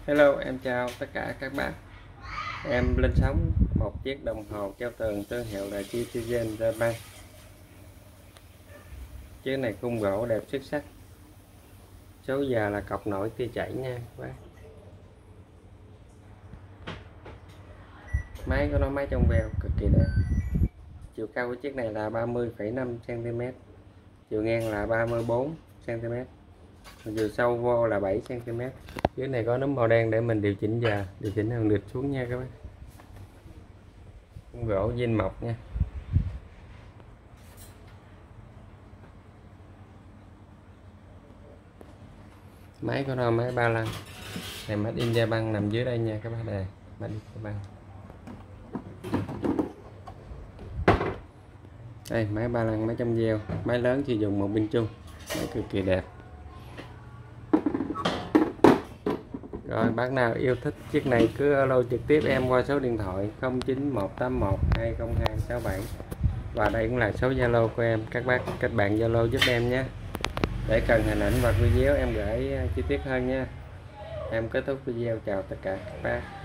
Hello, em chào tất cả các bác. Em lên sóng một chiếc đồng hồ treo tường thương hiệu là Citizen Japan. Chiếc này khung gỗ đẹp xuất sắc. Số giờ là cọc nổi tia chảy nha các bác. Máy của nó máy trong veo cực kỳ đẹp. Chiều cao của chiếc này là 30,5 cm, chiều ngang là 34 cm, chiều sâu vô là 7 cm. Chiếc này có núm màu đen để mình điều chỉnh giờ, điều chỉnh hàng lịch xuống nha các bác. Khung gỗ zin mộc nha. Máy của nó máy ba lăng, này made in Japan, nằm dưới đây nha các bác. Đây made in Japan. Đây máy ba lăng, máy trong gieo, máy lớn chỉ dùng một pin chung, máy cực kỳ đẹp. Rồi bác nào yêu thích chiếc này cứ alo trực tiếp em qua số điện thoại 09181 20267, và đây cũng là số Zalo của em. Các bác kết bạn Zalo giúp em nhé, để cần hình ảnh và video em gửi chi tiết hơn nha. Em kết thúc video, chào tất cả các bác.